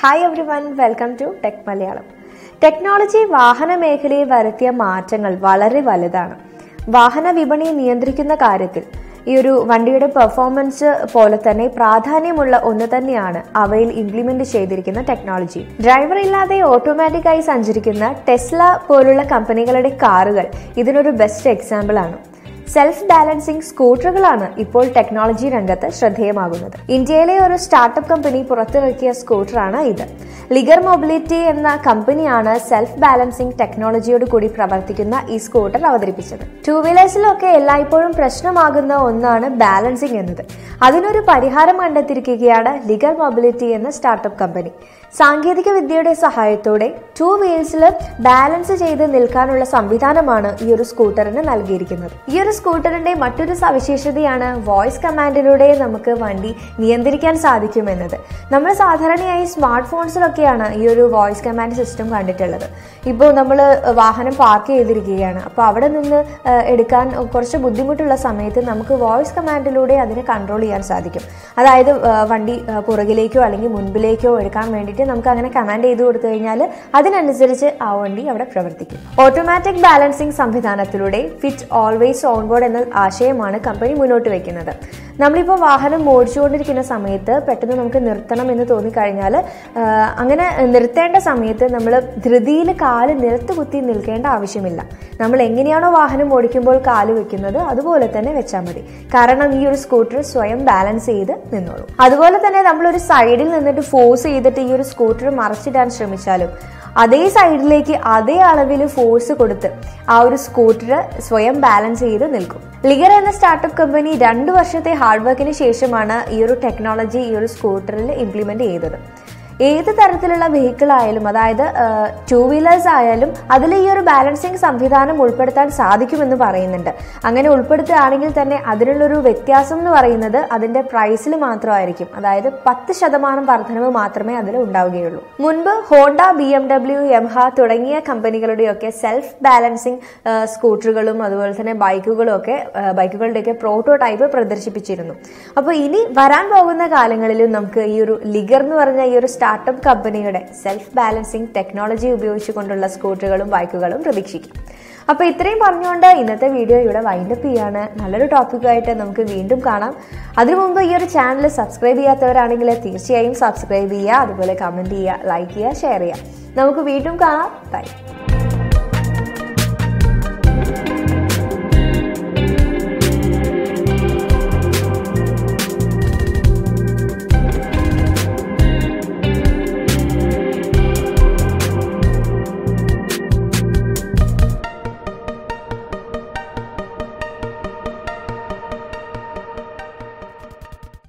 Hi everyone, welcome to Tech Malayalam. Technology വാഹന മേഖലയിൽ വരുത്തിയ മാറ്റങ്ങൾ വളരെ വലുതാണ്. വാഹന വിപണിയെ നിയന്ത്രിക്കുന്ന കാര്യത്തിൽ ഈ ഒരു വണ്ടിയുടെ പെർഫോമൻസ് പോലെ തന്നെ പ്രാധാന്യമുള്ള ഒന്ന് തന്നെയാണ് അവയിൽ ഇംപ്ലിമെന്റ് ചെയ്തിരിക്കുന്ന ടെക്നോളജി. ഡ്രൈവർ ഇല്ലാതെ ഓട്ടോമാറ്റിക്കായി സഞ്ചരിക്കുന്ന ടെസ്ല പോലുള്ള കമ്പനികളുടെ കാറുകൾ ഇതിനൊരു ബെസ്റ്റ് എക്സാമ്പിൾ ആണ്. സെൽഫ് ബാലൻസിംഗ് സ്കൂട്ടറുകളാണ് ഇപ്പോൾ ടെക്നോളജി രംഗത്ത് ശ്രദ്ധേയമാകുന്നത്. ഇന്ത്യയിലെ ഒരു സ്റ്റാർട്ടപ്പ് കമ്പനി പുറത്തിറക്കിയ സ്കൂട്ടറാണ് ഇത്. ലിഗർ മൊബിലിറ്റി എന്ന കമ്പനിയാണ് സെൽഫ് ബാലൻസിംഗ് ടെക്നോളജിയോട് കൂടി പ്രവർത്തിക്കുന്ന ഈ സ്കൂട്ടർ അവതരിപ്പിച്ചത്. ടൂ വീലേഴ്സിലൊക്കെ എല്ലായ്പ്പോഴും പ്രശ്നമാകുന്ന ഒന്നാണ് ബാലൻസിംഗ് എന്നത്. അതിനൊരു പരിഹാരം കണ്ടെത്തിയിരിക്കുകയാണ് ലിഗർ മൊബിലിറ്റി എന്ന സ്റ്റാർട്ടപ്പ് കമ്പനി. സാങ്കേതിക വിദ്യയുടെ സഹായത്തോടെ ടൂ വീൽസിൽ ബാലൻസ് ചെയ്ത് നിൽക്കാനുള്ള സംവിധാനമാണ് ഈ ഒരു സ്കൂട്ടറിന് നൽകിയിരിക്കുന്നത്. ഈ ഒരു സ്കൂട്ടറിന്റെ മറ്റൊരു സവിശേഷതയാണ് വോയിസ് കമാൻഡിലൂടെ നമുക്ക് വണ്ടി നിയന്ത്രിക്കാൻ സാധിക്കുമെന്നത്. നമ്മൾ സാധാരണയായി സ്മാർട്ട് ഫോൺസിലൊക്കെയാണ് ഈ ഒരു വോയിസ് കമാൻഡ് സിസ്റ്റം കണ്ടിട്ടുള്ളത്. ഇപ്പോൾ നമ്മൾ വാഹനം പാർക്ക് ചെയ്തിരിക്കുകയാണ്, അപ്പോൾ അവിടെ നിന്ന് എടുക്കാൻ കുറച്ച് ബുദ്ധിമുട്ടുള്ള സമയത്ത് നമുക്ക് വോയിസ് കമാൻഡിലൂടെ അതിനെ കൺട്രോൾ ചെയ്യാൻ സാധിക്കും. അതായത് വണ്ടി പുറകിലേക്കോ അല്ലെങ്കിൽ മുൻപിലേക്കോ എടുക്കാൻ വേണ്ടിയിട്ട് നമുക്ക് അങ്ങനെ കമാൻഡ് ചെയ്ത് കൊടുത്തു കഴിഞ്ഞാൽ അതിനനുസരിച്ച് ആ വണ്ടി അവിടെ പ്രവർത്തിക്കും. ഓട്ടോമാറ്റിക് ബാലൻസിംഗ് സംവിധാനത്തിലൂടെ ഫിറ്റ് ഓൾവേസ് ഓൺബോർഡ് എന്ന ആശയമാണ് കമ്പനി മുന്നോട്ട് വെക്കുന്നത്. നമ്മളിപ്പോൾ വാഹനം ഓടിച്ചുകൊണ്ടിരിക്കുന്ന സമയത്ത് പെട്ടെന്ന് നമുക്ക് നിർത്തണം എന്ന് തോന്നിക്കഴിഞ്ഞാൽ അങ്ങനെ നിർത്തേണ്ട സമയത്ത് നമ്മൾ ധൃതിയിൽ കാല് നിലത്ത് കുത്തി നിൽക്കേണ്ട ആവശ്യമില്ല. നമ്മൾ എങ്ങനെയാണോ വാഹനം ഓടിക്കുമ്പോൾ കാല് വെക്കുന്നത് അതുപോലെ തന്നെ വെച്ചാൽ മതി. കാരണം ഈ ഒരു സ്കൂട്ടർ സ്വയം ബാലൻസ് ചെയ്ത് നിന്നോളൂ. അതുപോലെ തന്നെ നമ്മളൊരു സൈഡിൽ നിന്നിട്ട് ഫോഴ്സ് ചെയ്തിട്ട് ഈ ഒരു സ്കൂട്ടർ മറിച്ചിടാൻ ശ്രമിച്ചാലും അതേ സൈഡിലേക്ക് അതേ അളവിൽ ഫോഴ്സ് കൊടുത്ത് ആ ഒരു സ്കൂട്ടർ സ്വയം ബാലൻസ് ചെയ്ത് നിൽക്കും. ലിഗർ എന്ന സ്റ്റാർട്ടപ്പ് കമ്പനി 2 വർഷത്തെ ഹാർഡ് വർക്കിന് ശേഷമാണ് ഈ ഒരു ടെക്നോളജി ഈ ഒരു സ്കൂട്ടറിൽ ഇംപ്ലിമെന്റ് ചെയ്തത്. ഏത് തരത്തിലുള്ള വെഹിക്കിൾ ആയാലും, അതായത് ടൂ വീലേഴ്സ് ആയാലും അതിൽ ഈ ഒരു ബാലൻസിങ് സംവിധാനം ഉൾപ്പെടുത്താൻ സാധിക്കുമെന്ന് പറയുന്നുണ്ട്. അങ്ങനെ ഉൾപ്പെടുത്തുകയാണെങ്കിൽ തന്നെ അതിനുള്ളൊരു വ്യത്യാസം എന്ന് പറയുന്നത് അതിന്റെ പ്രൈസിൽ മാത്രമായിരിക്കും. അതായത് 10% വർധനവ് മാത്രമേ അതിൽ ഉണ്ടാവുകയുള്ളൂ. മുൻപ് ഹോണ്ട, BMW, യമഹ തുടങ്ങിയ കമ്പനികളുടെയൊക്കെ സെൽഫ് ബാലൻസിങ് സ്കൂട്ടറുകളും അതുപോലെ തന്നെ ബൈക്കുകളുടെയൊക്കെ പ്രോട്ടോടൈപ്പ് പ്രദർശിപ്പിച്ചിരുന്നു. അപ്പോൾ ഇനി വരാൻ പോകുന്ന കാലങ്ങളിലും നമുക്ക് ഈ ഒരു ലിഗർ എന്ന് പറഞ്ഞ ഈ ഒരു സ്റ്റാർട്ടപ്പ് കമ്പനിയുടെ സെൽഫ് ബാലൻസിംഗ് ടെക്നോളജി ഉപയോഗിച്ചുകൊണ്ടുള്ള സ്കൂട്ടറുകളും ബൈക്കുകളും പ്രതീക്ഷിക്കാം. അപ്പോൾ ഇത്രയും പറഞ്ഞുകൊണ്ട് ഇന്നത്തെ വീഡിയോ ഇവിടെ വൈൻഡപ്പ് ചെയ്യാണ്. നല്ലൊരു ടോപ്പിക്കുമായിട്ട് നമുക്ക് വീണ്ടും കാണാം. അതിനു മുമ്പ് ഈ ഒരു ചാനൽ സബ്സ്ക്രൈബ് ചെയ്യാത്തവരാണെങ്കിൽ തീർച്ചയായും സബ്സ്ക്രൈബ് ചെയ്യുക, അതുപോലെ കമന്റ് ചെയ്യുക, ലൈക്ക് ചെയ്യുക, ഷെയർ ചെയ്യുക. നമുക്ക് വീണ്ടും കാണാം. ബൈ.